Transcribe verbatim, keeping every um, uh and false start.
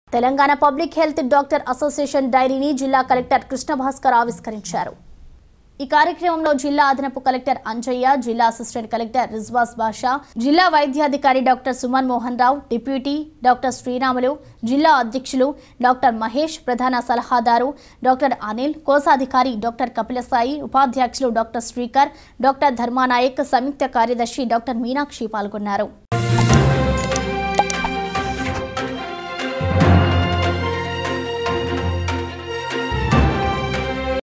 Telangana public health doctor association డైరీని జిల్లా collector Krishna Bhaskar ఆవిష్కరించారు. ఈ కార్యక్రమంలో జిల్లా అదనపు కలెక్టర్ అంజయ్య, జిల్లా అసిస్టెంట్ కలెక్టర్ రిజ్వాస్ బాషా, జిల్లా వైద్యాధికారి doctor Suman Mohan Rao, deputy doctor Sriramulu, జిల్లా అధ్యక్షులు డాక్టర్ మహేష్, ప్రధాన సలహాదారు డాక్టర్ అనిల్, కోశాధికారి డాక్టర్ కపిలసాయి, ఉపాధ్యక్షులు డాక్టర్ శ్రీకర్, డాక్టర్ ధర్మానాయక్, సంయుక్త కార్యదర్శి డాక్టర్ మీనాక్షి పాల్గొన్నారు.